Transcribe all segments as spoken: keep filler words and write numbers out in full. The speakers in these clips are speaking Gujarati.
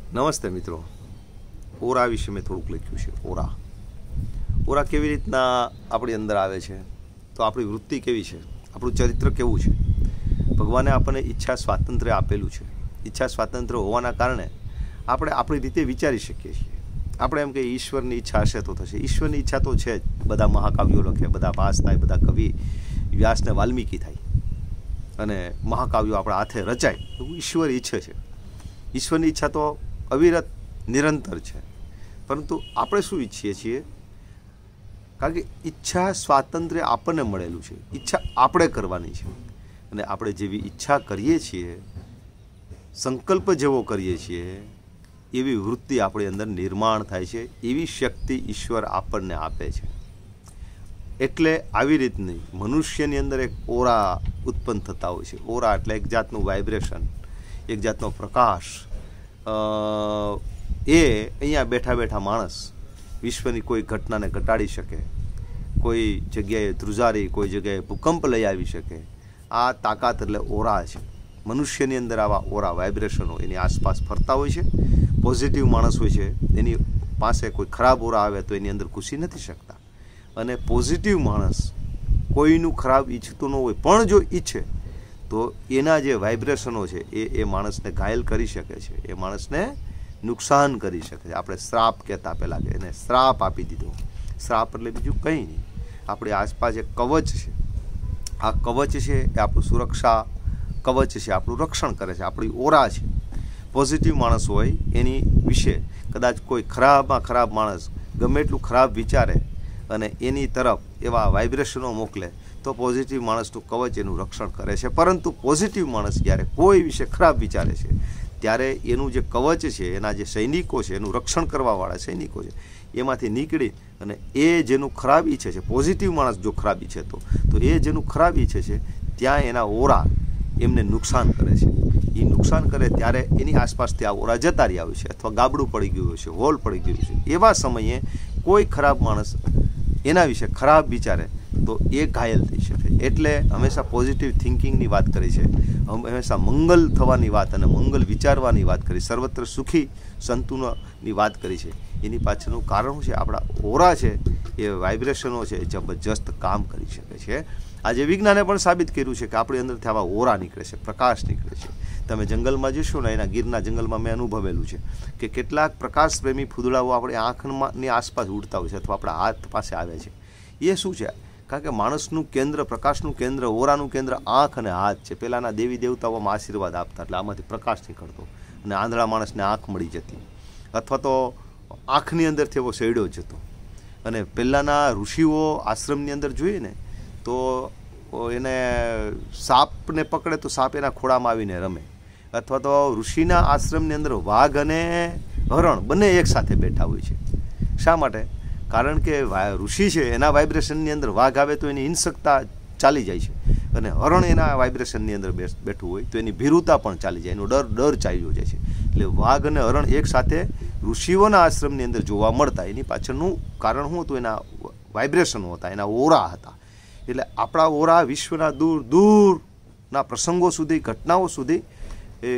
નમસ્તે મિત્રો, ઓરા વિશે મેં થોડુંક લખ્યું છે. ઓરા ઓરા કેવી રીતના આપણી અંદર આવે છે, તો આપણી વૃત્તિ કેવી છે, આપણું ચરિત્ર કેવું છે. ભગવાને આપણને ઈચ્છા સ્વાતંત્ર્ય આપેલું છે. ઈચ્છા સ્વાતંત્ર્ય હોવાના કારણે આપણે આપણી રીતે વિચારી શકીએ છીએ. આપણે એમ કે ઈશ્વરની ઈચ્છા હશે તો થશે. ઈશ્વરની ઈચ્છા તો છે જ. બધા મહાકાવ્યો લખે, બધા ભાસ થાય, બધા કવિ વ્યાસને વાલ્મીકી થાય અને મહાકાવ્યો આપણા હાથે રચાય, એવું ઈશ્વર ઈચ્છે છે. ઈશ્વરની ઈચ્છા તો અવિરત નિરંતર છે. પરંતુ આપણે શું ઈચ્છીએ છીએ? કારણ કે ઈચ્છા સ્વાતંત્ર્ય આપણને મળેલું છે. ઈચ્છા આપણે કરવાની છે. અને આપણે જેવી ઈચ્છા કરીએ છીએ, સંકલ્પ જેવો કરીએ છીએ, એવી વૃત્તિ આપણી અંદર નિર્માણ થાય છે. એવી શક્તિ ઈશ્વર આપણને આપે છે. એટલે આવી રીતની મનુષ્યની અંદર એક ઓરા ઉત્પન્ન થતા હોય છે. ઓરા એટલે એક જાતનું વાઇબ્રેશન, એક જાતનો પ્રકાશ. એ અહીંયા બેઠા બેઠા માણસ વિશ્વની કોઈ ઘટનાને ઘટાડી શકે, કોઈ જગ્યાએ ધ્રુજારી, કોઈ જગ્યાએ ભૂકંપ લઈ આવી શકે. આ તાકાત એટલે ઓરા છે. મનુષ્યની અંદર આવા ઓરા વાઇબ્રેશનો એની આસપાસ ફરતા હોય છે. પોઝિટિવ માણસ હોય છે, એની પાસે કોઈ ખરાબ ઓરા આવે તો એની અંદર ઘૂસી નથી શકતા. અને પોઝિટિવ માણસ કોઈનું ખરાબ ઈચ્છતું ન હોય, પણ જો ઈચ્છે તો એના જે વાઇબ્રેશનો છે એ એ માણસને ઘાયલ કરી શકે છે, એ માણસને નુકસાન કરી શકે છે. આપણે શ્રાપ કહેતા, પહેલાં કે એને શ્રાપ આપી દીધો. શ્રાપ એટલે બીજું કંઈ નહીં, આપણી આસપાસ એક કવચ છે. આ કવચ છે એ આપણું સુરક્ષા કવચ છે, આપણું રક્ષણ કરે છે. આપણી ઓરા છે. પોઝિટિવ માણસ હોય એની વિશે કદાચ કોઈ ખરાબમાં ખરાબ માણસ ગમે એટલું ખરાબ વિચારે અને એની તરફ એવા વાઇબ્રેશનો મોકલે તો પોઝિટિવ માણસનું કવચ એનું રક્ષણ કરે છે. પરંતુ પોઝિટિવ માણસ જ્યારે કોઈ વિશે ખરાબ વિચારે છે ત્યારે એનું જે કવચ છે, એના જે સૈનિકો છે, એનું રક્ષણ કરવાવાળા સૈનિકો છે, એમાંથી નીકળી અને એ જેનું ખરાબ ઈચ્છે છે, પોઝિટિવ માણસ જો ખરાબ ઈચ્છે તો તો એ જેનું ખરાબ ઈચ્છે છે ત્યાં એના ઓરા એમને નુકસાન કરે છે. એ નુકસાન કરે ત્યારે એની આસપાસ ત્યાં ઓરા જતા રહ્યા હોય છે, અથવા ગાબડું પડી ગયું હોય છે, હોલ પડી ગયું છે. એવા સમયે કોઈ ખરાબ માણસ એના વિશે ખરાબ વિચારે તો એ ઘાયલ થઈ શકે. એટલે હંમેશા પોઝિટિવ થિંકિંગની વાત કરી છે, હંમેશા મંગલ થવાની વાત અને મંગલ વિચારવાની વાત કરી, સર્વત્ર સુખી સંતુની વાત કરી છે. એની પાછળનું કારણ છે આપણા ઓરા છે, એ વાઇબ્રેશનો છે, એ જબરજસ્ત કામ કરી શકે છે. આજે વિજ્ઞાને પણ સાબિત કર્યું છે કે આપણી અંદરથી આવા ઓરા નીકળે છે, પ્રકાશ નીકળે છે. તમે જંગલમાં જશો ને, એના ગીરના જંગલમાં મેં અનુભવેલું છે કે કેટલાક પ્રકાશ પ્રેમી ફૂદડાઓ આપણી આંખની આસપાસ ઉડતા હોય છે, અથવા આપણા હાથ પાસે આવે છે. એ શું છે? કારણ કે માણસનું કેન્દ્ર, પ્રકાશનું કેન્દ્ર, ઓરાનું કેન્દ્ર આંખ અને હાથ છે. પહેલાંના દેવી દેવતાઓમાં આશીર્વાદ આપતા, એટલે આમાંથી પ્રકાશ નીકળતો અને આંધળા માણસને આંખ મળી જતી, અથવા તો આંખની અંદરથી એવો શેડો જતો. અને પહેલાંના ઋષિઓ આશ્રમની અંદર જોઈએ ને તો એને સાપને પકડે તો સાપ એના ખોળામાં આવીને રમે. અથવા તો ઋષિના આશ્રમની અંદર વાઘ અને હરણ બંને એક સાથે બેઠા હોય છે. શા માટે? કારણ કે ઋષિ છે એના વાઇબ્રેશનની અંદર વાઘ આવે તો એની હિંસકતા ચાલી જાય છે, અને હરણ એના વાઇબ્રેશનની અંદર બેઠું હોય તો એની ભીરુતા પણ ચાલી જાય, એનો ડર ડર ચાલ્યો જાય છે. એટલે વાઘ અને હરણ એક સાથે ઋષિઓના આશ્રમની અંદર જોવા મળતા. એની પાછળનું કારણ શું હતું? એના વાઇબ્રેશનો હતા, એના ઓરા હતા. એટલે આપણા ઓરા વિશ્વના દૂર દૂરના પ્રસંગો સુધી, ઘટનાઓ સુધી એ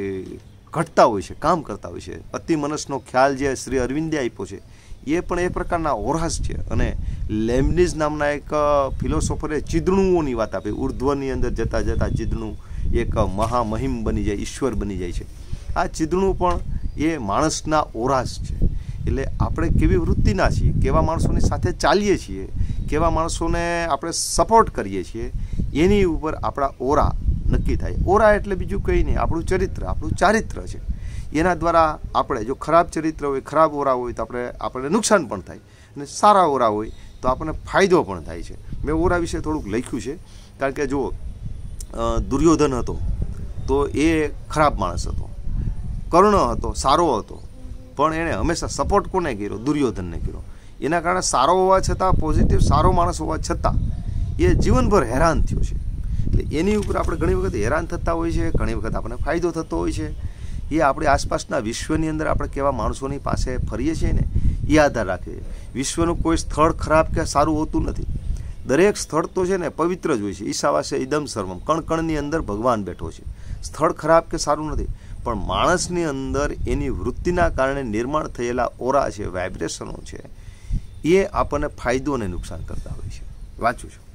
ઘટતા હોય છે, કામ કરતા હોય છે. અતિ મનસનો ખ્યાલ જે શ્રી અરવિંદે આપ્યો છે એ પણ એ પ્રકારના ઓરાસ છે. અને લેમ્બનીઝ નામના એક ફિલોસોફરે ચીદણુઓની વાત આપી. ઉર્ધ્વની અંદર જતાં જતાં ચીદણું એક મહામહિમ બની જાય, ઈશ્વર બની જાય છે. આ ચીદણું પણ એ માણસના ઓરાસ છે. એટલે આપણે કેવી વૃત્તિના છીએ, કેવા માણસોની સાથે ચાલીએ છીએ, કેવા માણસોને આપણે સપોર્ટ કરીએ છીએ, એની ઉપર આપણા ઓરા નક્કી થાય. ઓરા એટલે બીજું કંઈ નહીં, આપણું ચરિત્ર, આપણું ચારિત્ર છે. એના દ્વારા આપણે જો ખરાબ ચરિત્ર હોય, ખરાબ ઓરા હોય તો આપણે આપણને નુકસાન પણ થાય, અને સારા ઓરા હોય તો આપણને ફાયદો પણ થાય છે. મેં ઓરા વિશે થોડુંક લખ્યું છે. કારણ કે જો દુર્યોધન હતો તો એ ખરાબ માણસ હતો, કર્ણ હતો સારો હતો, પણ એણે હંમેશા સપોર્ટ કોને કર્યો? દુર્યોધનને કર્યો. એના કારણે સારો હોવા છતાં, પોઝિટિવ સારો માણસ હોવા છતાં એ જીવનભર હેરાન થયો છે. એટલે એની ઉપર આપણે ઘણી વખત હેરાન થતા હોય છે, ઘણી વખત આપણને ફાયદો થતો હોય છે. એ આપણી આસપાસના વિશ્વની અંદર આપણે કેવા માણસોની પાસે ફરીએ છીએ ને એ આધાર રાખે છે. વિશ્વનું કોઈ સ્થળ ખરાબ કે સારું હોતું નથી. દરેક સ્થળ તો છે ને પવિત્ર જ હોય છે. ઈશાવાસ્ય ઇદમ સર્વમ, કણ કણની અંદર ભગવાન બેઠો છે. સ્થળ ખરાબ કે સારું નથી, પણ માણસની અંદર એની વૃત્તિના કારણે નિર્માણ થયેલા ઓરા છે, વાઇબ્રેશનો છે, એ આપણને ફાયદો અને નુકસાન કરતા હોય છે. વાંચું છું.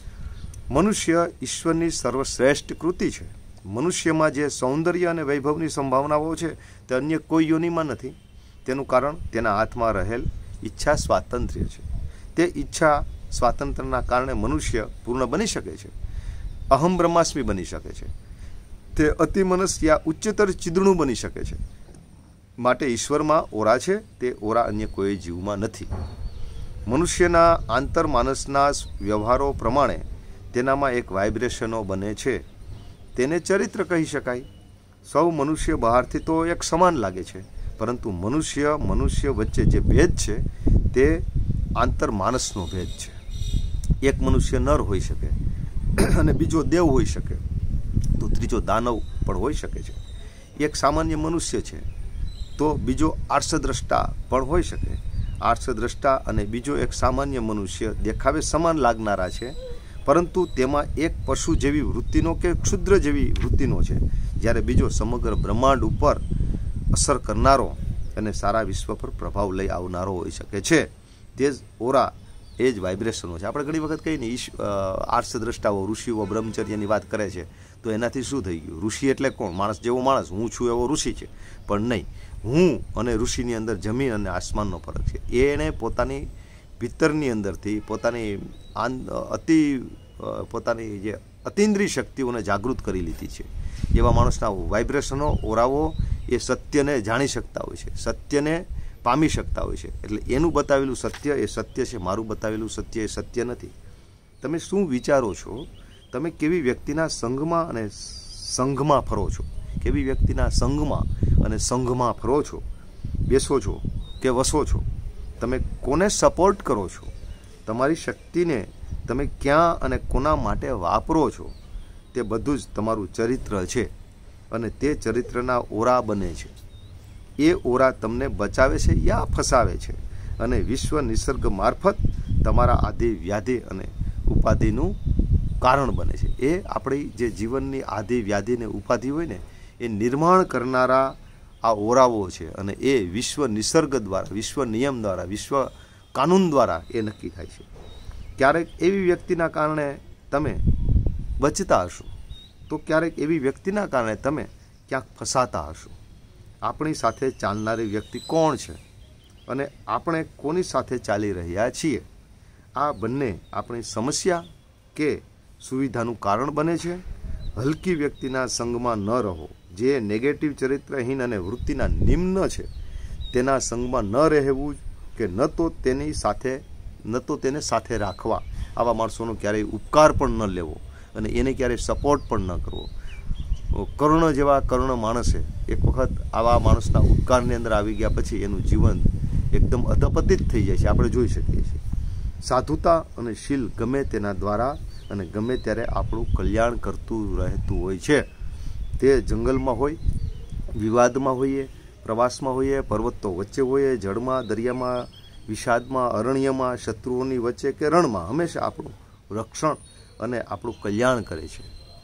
મનુષ્ય ઈશ્વરની સર્વશ્રેષ્ઠ કૃતિ છે. મનુષ્યમાં જે સૌંદર્ય અને વૈભવની સંભાવનાઓ છે તે અન્ય કોઈ યોનિમાં નથી. તેનું કારણ તેના હાથમાં રહેલ ઈચ્છા સ્વાતંત્ર્ય છે. તે ઈચ્છા સ્વાતંત્ર્યના કારણે મનુષ્ય પૂર્ણ બની શકે છે, અહમ બ્રહ્માસ્મિ બની શકે છે, તે અતિમનસ યા ઉચ્ચતર ચિદ્રણું બની શકે છે. માટે ઈશ્વરમાં ઓરા છે, તે ઓરા અન્ય કોઈ જીવમાં નથી. મનુષ્યના આંતરમાનસના વ્યવહારો પ્રમાણે તેનામાં એક વાઇબ્રેશનો બને છે, તેને ચરિત્ર કહી શકાય. સૌ મનુષ્ય બહારથી તો એક સમાન લાગે છે, પરંતુ મનુષ્ય મનુષ્ય વચ્ચે જે ભેદ છે તે આંતરમાનસનો ભેદ છે. એક મનુષ્ય નર હોઈ શકે અને બીજો દેવ હોઈ શકે, તો ત્રીજો દાનવ પણ હોઈ શકે છે. એક સામાન્ય મનુષ્ય છે તો બીજો આર્ષદ્રષ્ટા પણ હોઈ શકે. આર્ષદ્રષ્ટા અને બીજો એક સામાન્ય મનુષ્ય દેખાવે સમાન લાગનારા છે, પરંતુ તેમાં એક પશુ જેવી વૃત્તિનો કે ક્ષુદ્ર જેવી વૃત્તિનો છે, જ્યારે બીજો સમગ્ર બ્રહ્માંડ ઉપર અસર કરનારો અને સારા વિશ્વ પર પ્રભાવ લઈ આવનારો હોઈ શકે છે. તે જ ઓરા, એ જ વાઇબ્રેશનો છે. આપણે ઘણી વખત કહીએ ને, ઈશ આર્ષદ્રષ્ટાઓ ઋષિઓ બ્રહ્મચર્યની વાત કરે છે, તો એનાથી શું થઈ ગયું? ઋષિ એટલે કોણ? માણસ જેવો માણસ, હું છું એવો ઋષિ છે. પણ નહીં, હું અને ઋષિની અંદર જમીન અને આસમાનનો ફરક છે. એણે પોતાની ભીતરની અંદરથી પોતાની અતિ પોતાની જે અતિન્દ્રિય શક્તિઓને જાગૃત કરી લીધી છે. એવા માણસના વાઇબ્રેશનો, ઓરાઓ એ સત્યને જાણી શકતા હોય છે, સત્યને પામી શકતા હોય છે. એટલે એનું બતાવેલું સત્ય એ સત્ય છે, મારું બતાવેલું સત્ય એ સત્ય નથી. તમે શું વિચારો છો? તમે કેવી વ્યક્તિના સંગમાં અને સંઘમાં ફરો છો? કેવી વ્યક્તિના સંગમાં અને સંઘમાં ફરો છો, બેસો છો કે વસો છો? તમે કોને સપોર્ટ કરો છો? તમારી શક્તિને તમે ક્યાં અને કોના માટે વાપરો છો? તે બધું જ તમારું ચરિત્ર છે, અને તે ચરિત્રના ઓરા બને છે. એ ઓરા તમને બચાવે છે યા ફસાવે છે, અને વિશ્વ નિસર્ગ મારફત તમારા આદિ વ્યાધિ અને ઉપાધિનું કારણ બને છે. એ આપણી જે જીવનની આદિ વ્યાધિ ને ઉપાધિ હોય ને, એ નિર્માણ કરનારા આ ઓરાઓ છે, અને એ વિશ્વ નિસર્ગ દ્વારા, વિશ્વ નિયમ દ્વારા, વિશ્વ કાનૂન દ્વારા એ નક્કી થાય છે. ક્યારેક એવી વ્યક્તિના કારણે તમે બચતા હશો, તો ક્યારેક એવી વ્યક્તિના કારણે તમે ક્યાંક ફસાતા હશો. આપણી સાથે ચાલનારી વ્યક્તિ કોણ છે અને આપણે કોની સાથે ચાલી રહ્યા છીએ, આ બંને આપણી સમસ્યા કે સુવિધાનું કારણ બને છે. હલકી વ્યક્તિના સંગમાં ન રહો. જે નેગેટિવ ચરિત્રહીન અને વૃત્તિના નિમ્ન છે, તેના સંગમાં ન રહેવું કે ન તો તેની સાથે ન તો તેને સાથે રાખવા. આવા માણસોનો ક્યારેય ઉપકાર પણ ન લેવો અને એને ક્યારેય સપોર્ટ પણ ન કરવો. કર્ણ જેવા કર્ણ માણસે એક વખત આવા માણસના ઉપકારની અંદર આવી ગયા પછી એનું જીવન એકદમ અધપતિત થઈ જાય છે, આપણે જોઈ શકીએ છીએ. સાધુતા અને શીલ ગમે તેના દ્વારા અને ગમે ત્યારે આપણું કલ્યાણ કરતું રહેતું હોય છે. તે જંગલમાં હોય, વિવાદમાં હોઈએ, પ્રવાસમાં હોઈએ, પર્વતો વચ્ચે હોઈએ, જળમાં, દરિયામાં, વિષાદમાં, અરણ્યમાં, શત્રુઓની વચ્ચે કે રણમાં, હંમેશા આપણું રક્ષણ અને આપણું કલ્યાણ કરે છે.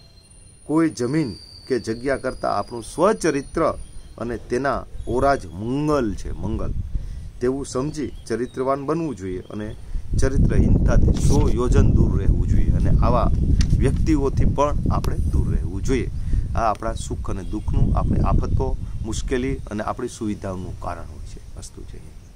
કોઈ જમીન કે જગ્યા કરતાં આપણું સ્વચરિત્ર અને તેના ઓરા જ મંગલ છે, મંગલ. તેવું સમજી ચરિત્રવાન બનવું જોઈએ અને ચરિત્રહીનતાથી સો યોજન દૂર રહેવું જોઈએ, અને આવા વ્યક્તિઓથી પણ આપણે દૂર રહેવું જોઈએ. આ આપણા સુખ અને દુઃખનું, આપણી આફતો, મુશ્કેલી અને આપણી સુવિધાઓનું કારણ હોય છે. વસ્તુ છે.